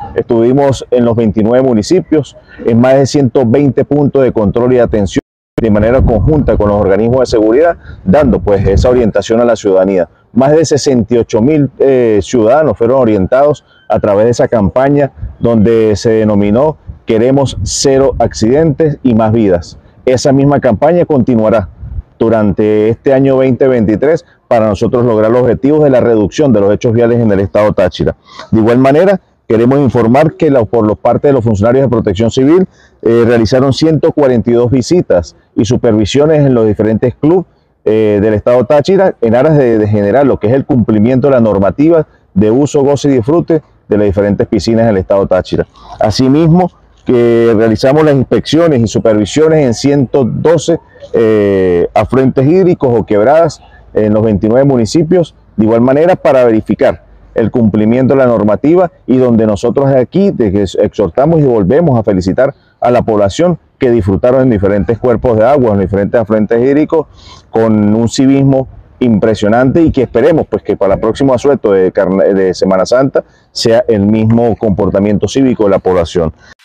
Estuvimos en los 29 municipios, en más de 120 puntos de control y atención de manera conjunta con los organismos de seguridad, dando pues esa orientación a la ciudadanía. Más de 68.000 ciudadanos fueron orientados a través de esa campaña donde se denominó Queremos cero accidentes y más vidas. Esa misma campaña continuará durante este año 2023 para nosotros lograr los objetivos de la reducción de los hechos viales en el estado Táchira. De igual manera, queremos informar que por parte de los funcionarios de Protección Civil realizaron 142 visitas y supervisiones en los diferentes clubes del estado Táchira en aras de generar lo que es el cumplimiento de la normativa de uso, goce y disfrute de las diferentes piscinas del estado Táchira. Asimismo, que realizamos las inspecciones y supervisiones en 112 afluentes hídricos o quebradas en los 29 municipios, de igual manera para verificar el cumplimiento de la normativa y donde nosotros aquí exhortamos y volvemos a felicitar a la población que disfrutaron en diferentes cuerpos de agua, en diferentes afluentes hídricos, con un civismo impresionante y que esperemos pues que para el próximo asueto de Semana Santa sea el mismo comportamiento cívico de la población.